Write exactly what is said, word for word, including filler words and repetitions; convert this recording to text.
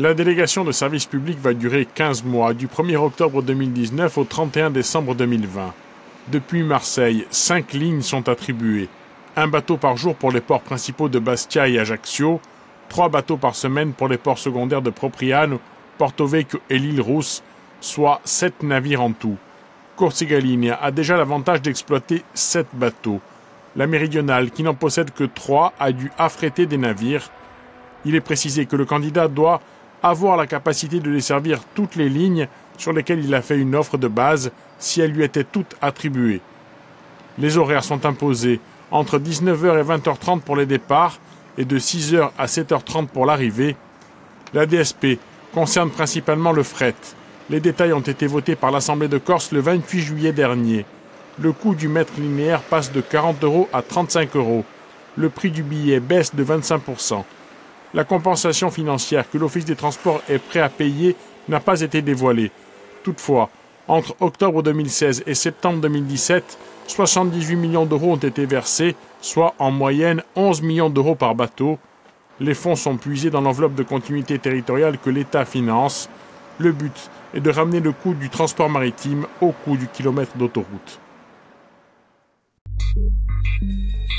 La délégation de service public va durer quinze mois, du premier octobre deux mille dix-neuf au trente et un décembre deux mille vingt. Depuis Marseille, cinq lignes sont attribuées. Un bateau par jour pour les ports principaux de Bastia et Ajaccio, trois bateaux par semaine pour les ports secondaires de Propriano, Porto Vecchio et l'île Rousse, soit sept navires en tout. Corsica Linea a déjà l'avantage d'exploiter sept bateaux. La Méridionale, qui n'en possède que trois, a dû affréter des navires. Il est précisé que le candidat doit avoir la capacité de desservir toutes les lignes sur lesquelles il a fait une offre de base si elles lui étaient toutes attribuées. Les horaires sont imposés entre dix-neuf heures et vingt heures trente pour les départs et de six heures à sept heures trente pour l'arrivée. La D S P concerne principalement le fret. Les détails ont été votés par l'Assemblée de Corse le vingt-huit juillet dernier. Le coût du mètre linéaire passe de quarante euros à trente-cinq euros. Le prix du billet baisse de vingt-cinq pour cent. La compensation financière que l'Office des Transports est prêt à payer n'a pas été dévoilée. Toutefois, entre octobre deux mille seize et septembre deux mille dix-sept, soixante-dix-huit millions d'euros ont été versés, soit en moyenne onze millions d'euros par bateau. Les fonds sont puisés dans l'enveloppe de continuité territoriale que l'État finance. Le but est de ramener le coût du transport maritime au coût du kilomètre d'autoroute.